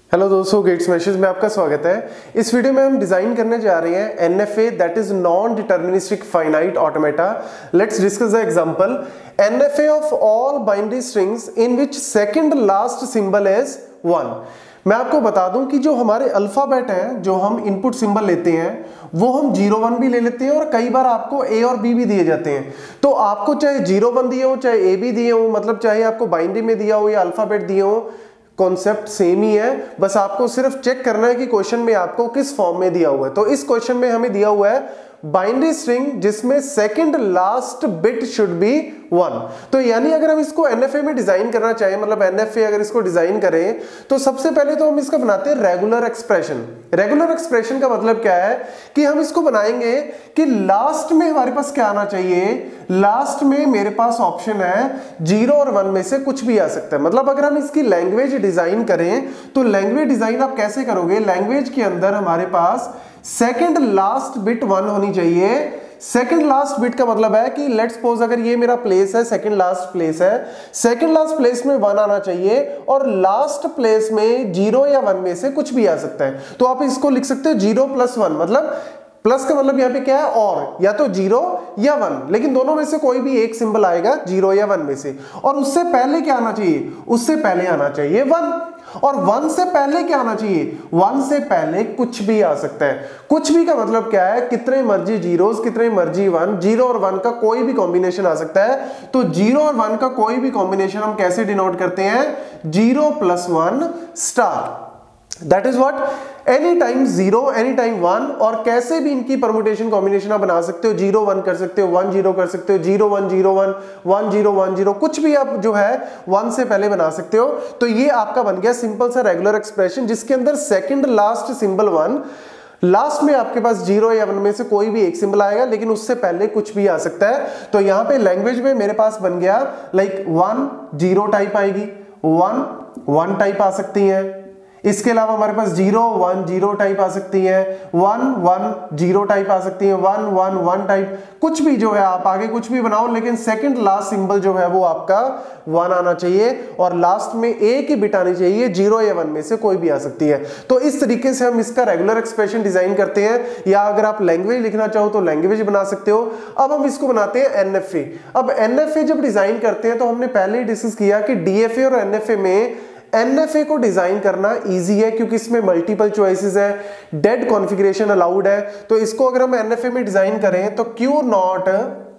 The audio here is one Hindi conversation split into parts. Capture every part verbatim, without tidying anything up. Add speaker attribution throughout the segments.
Speaker 1: हेलो दोस्तों, गेट्स मैशेस में आपका स्वागत है। इस वीडियो में हम डिजाइन करने जा रहे हैं NFA, that is non deterministic finite automata. Let's discuss the example. NFA of all binary strings in which second last symbol is one. मैं आपको बता दूं कि जो हमारे अल्फाबेट हैं, जो हम इनपुट सिंबल लेते हैं, वो हम जीरो वन भी ले लेते हैं और कई बार आपको ए और बी भी दिए जाते हैं। तो आपको चाहे जीरो वन दिए हो, चाहे ए बी दिए हो, मतलब चाहे आपको बाइनरी में दिया हो या अल्फाबेट दिए हो, कॉन्सेप्ट सेम ही है। बस आपको सिर्फ चेक करना है कि क्वेश्चन में आपको किस फॉर्म में दिया हुआ है। तो इस क्वेश्चन में हमें दिया हुआ है बाइनरी स्ट्रिंग जिसमें second last bit should be one. तो यानी अगर हम इसको एनएफए में डिजाइन करना चाहें, मतलब एनएफए अगर इसको डिजाइन करें, तो सबसे पहले तो हम इसका बनाते हैं रेगुलर एक्सप्रेशन। रेगुलर एक्सप्रेशन का मतलब क्या है कि हम इसको बनाएंगे कि लास्ट में हमारे पास क्या आना चाहिए। लास्ट में मेरे पास ऑप्शन है जीरो और वन में से कुछ भी आ सकता है। मतलब अगर हम इसकी लैंग्वेज डिजाइन करें तो लैंग्वेज डिजाइन आप कैसे करोगे, लैंग्वेज के अंदर हमारे पास सेकंड लास्ट बिट वन होनी चाहिए। सेकंड लास्ट बिट का मतलब है कि लेट्स सपोज अगर ये मेरा प्लेस है, सेकंड लास्ट प्लेस है, सेकंड लास्ट प्लेस में वन आना चाहिए और लास्ट प्लेस में जीरो या वन में से कुछ भी आ सकता है। तो आप इसको लिख सकते हो जीरो प्लस वन, मतलब प्लस का मतलब यहां पे क्या है, और या तो जीरो या वन, लेकिन दोनों में से कोई भी एक सिंबल आएगा जीरो या वन में से। और उससे पहले क्या आना चाहिए, उससे पहले आना चाहिए वन। और वन से पहले क्या आना चाहिए, वन से पहले कुछ भी आ सकता है। कुछ भी का मतलब क्या है, कितने मर्जी जीरोस, कितने मर्जी वन, जीरो और वन का कोई भी कॉम्बिनेशन आ सकता है। तो जीरो और वन का कोई भी कॉम्बिनेशन हम कैसे डिनोट करते हैं, zero plus one star. That is what, any time zero, any time one, और कैसे भी इनकी परमुटेशन कॉम्बिनेशन आप बना सकते हो। जीरो वन कर सकते हो, वन जीरो कर सकते हो, zero one zero one, one zero one zero, कुछ भी आप जो है वन से पहले बना सकते हो। तो ये आपका बन गया सिंपल सा रेगुलर एक्सप्रेशन जिसके अंदर second last symbol one, last में आपके पास जीरो या वन में से कोई भी एक सिंबल आएगा, लेकिन उससे पहले कुछ भी आ सकता है। तो यहां पे लैंग्वेज में मेरे पास बन गया लाइक वन जीरो टाइप आएगी, वन वन टाइप आ सकती है, इसके अलावा हमारे पास जीरो वन जीरो टाइप आ सकती है, वन वन जीरो टाइप आ सकती है, वन वन वन टाइप, कुछ भी जो है आप आगे कुछ भी बनाओ, लेकिन सेकंड लास्ट सिंबल जो है वो आपका वन आना चाहिए और लास्ट में एक ही बिट आनी चाहिए, जीरो या वन में से कोई भी आ सकती है। तो इस तरीके से हम इसका रेगुलर एक्सप्रेशन डिजाइन करते हैं, या अगर आप लैंग्वेज लिखना चाहो तो लैंग्वेज बना सकते हो। अब हम इसको बनाते हैं एनएफए। अब एनएफए जब डिजाइन करते हैं तो हमने पहले ही डिस्कस किया कि डीएफए और एनएफए में एनएफए को डिजाइन करना इजी है क्योंकि इसमें मल्टीपल चॉइसेस है, डेड कॉन्फ़िगरेशन अलाउड है। तो इसको अगर हम एनएफए में डिजाइन करें तो q naught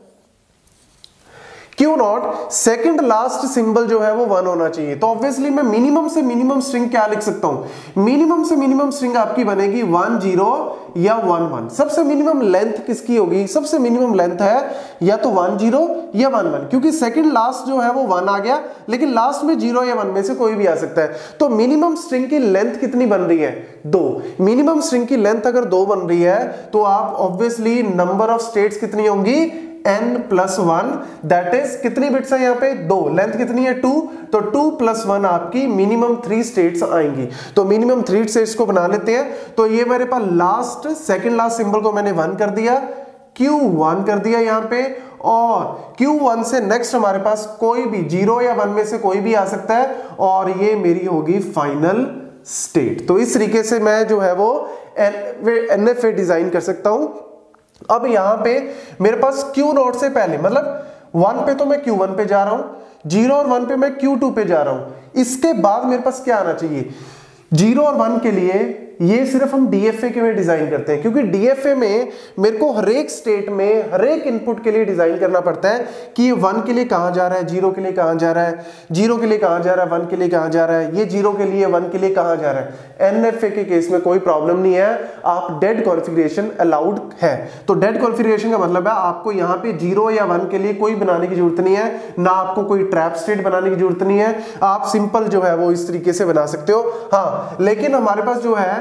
Speaker 1: q naught second last symbol जो है वो वन होना चाहिए। तो ऑब्वियसली मैं मिनिमम से मिनिमम स्ट्रिंग क्या लिख सकता हूं, मिनिमम से मिनिमम स्ट्रिंग आपकी बनेगी वन जीरो या वन वन। सबसे मिनिमम लेंथ किसकी होगी, सबसे मिनिमम लेंथ है या तो वन जीरो या वन वन, क्योंकि सेकंड लास्ट जो है वो वन आ गया, लेकिन लास्ट में जीरो या वन में से कोई भी आ सकता है। तो मिनिमम स्ट्रिंग की लेंथ कितनी बन रही है, दो। मिनिमम स्ट्रिंग की लेंथ अगर दो बन रही है तो आप ऑब्वियसली नंबर ऑफ स्टेट्स कितनी होंगी, n plus one, that is कितनी बिट्स है यहाँ पे, दो। लेंथ कितनी है, टू। तो टू प्लस वन आपकी मिनिमम थ्री स्टेट्स आएंगी। तो मिनिमम थ्री स्टेट्स को बना लेते हैं। तो ये मेरे पास लास्ट सेकंड लास्ट सिंबल को मैंने वन कर दिया, क्यू वन कर दिया यहाँ पे, और क्यू वन से नेक्स्ट हमारे पास कोई भी जीरो या वन में से कोई भी आ सकता है, और ये मेरी होगी फाइनल स्टेट। तो इस तरीके से मैं जो है वो एनएफए डिजाइन कर सकता हूं। अब यहां पे मेरे पास क्यू नॉट से पहले, मतलब वन पे तो मैं क्यू वन पे जा रहा हूं, जीरो और वन पे मैं क्यू टू पे जा रहा हूं। इसके बाद मेरे पास क्या आना चाहिए, जीरो और वन के लिए ये सिर्फ हम डीएफए के में डिजाइन करते हैं, क्योंकि डीएफए में मेरे को हर एक स्टेट में हर एक इनपुट के लिए डिजाइन करना पड़ता है कि ये वन के लिए कहां जा रहा है, जीरो के लिए कहां जा रहा है, जीरो के लिए कहां जा रहा है, वन के लिए कहां जा रहा है, ये जीरो के लिए वन के लिए कहां जा रहा है। एनएफए के केस में कोई प्रॉब्लम नहीं है, आप डेड कॉन्फ़िगरेशन अलाउड है। तो डेड कॉन्फ़िगरेशन का मतलब है आपको यहाँ पे जीरो या वन के लिए कोई बनाने की जरूरत नहीं है, ना आपको कोई ट्रैप स्टेट बनाने की जरूरत नहीं है, आप सिंपल जो है वो इस तरीके से बना सकते हो। हाँ, लेकिन हमारे पास जो है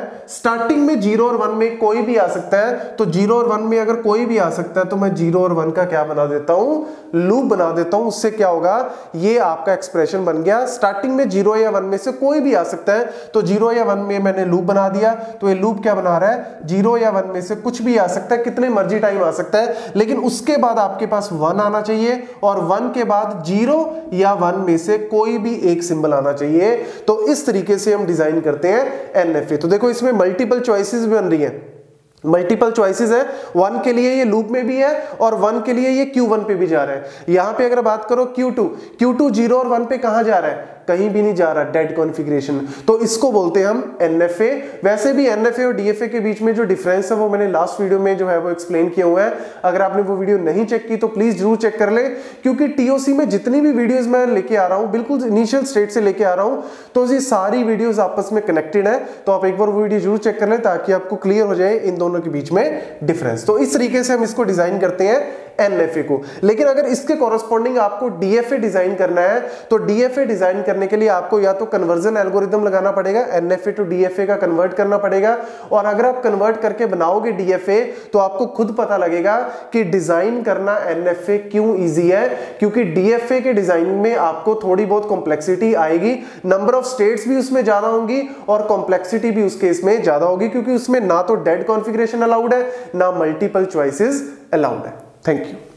Speaker 1: स्टार्टिंग में जीरो और वन में कोई भी आ सकता है, तो जीरो और वन में अगर कोई भी आ सकता है तो मैं जीरो और वन का क्या बना देता हूं, लूप बना देता हूं। उससे क्या होगा, ये आपका एक्सप्रेशन बन गया। स्टार्टिंग में जीरो या वन में से कोई भी आ सकता है, तो जीरो या वन में मैंने लूप बना दिया, तो ये लूप क्या बना रहा है, जीरो या वन में से कुछ भी आ सकता है, कितने मर्जी टाइम आ सकता है, लेकिन उसके बाद आपके पास वन आना चाहिए और वन के बाद जीरो या वन में से कोई भी एक सिंबल आना चाहिए। तो इस तरीके से हम डिजाइन करते हैं एनएफए। तो देखो इसमें मल्टीपल चॉइसेस भी बन रही हैं, मल्टीपल चॉइसेस है। वन के लिए ये लूप में भी है और वन के लिए ये क्यू वन पे भी जा रहा है। यहां पे अगर बात करो q two, q two zero और वन पे कहां जा रहा है, कहीं भी नहीं जा रहा, डेड कॉन्फ़िगरेशन। तो इसको बोलते हैं हम एनएफए। वैसे भी एनएफए और डीएफए के बीच में जो डिफरेंस है वो मैंने लास्ट वीडियो में जो है वो एक्सप्लेन किया हुआ है। अगर आपने वो वीडियो नहीं चेक की तो प्लीज जरूर चेक कर ले, क्योंकि टीओसी में जितनी भी वीडियोस मैं लेके आ रहा हूं, बिल्कुल इनिशियल स्टेट से लेके आ रहा हूं, तो ये सारी वीडियोस आपस में कनेक्टेड है। तो आप एक बार वो वीडियो जरूर चेक कर ले ताकि आपको क्लियर हो जाए इन दोनों के बीच में डिफरेंस। तो इस तरीके से हम इसको डिजाइन करते हैं एनएफए को। लेकिन अगर इसके कॉरस्पॉन्डिंग आपको डीएफए डिजाइन करना है, तो डीएफए डिजाइन करने के लिए आपको या तो कन्वर्जन एल्गोरिदम लगाना पड़ेगा, एनएफए टू डीएफए का कन्वर्ट करना पड़ेगा। और अगर आप कन्वर्ट करके बनाओगे डीएफए तो आपको खुद पता लगेगा कि डिजाइन करना एनएफए क्यों इजी है, क्योंकि डीएफए के डिजाइन में आपको थोड़ी बहुत कॉम्प्लेक्सिटी आएगी, नंबर ऑफ स्टेट्स भी उसमें ज्यादा होंगी और कॉम्प्लेक्सिटी भी उस केस में ज्यादा होगी, क्योंकि उसमें ना तो डेड कॉन्फ़िगरेशन अलाउड है ना मल्टीपल चॉइसेस अलाउड है। Thank you.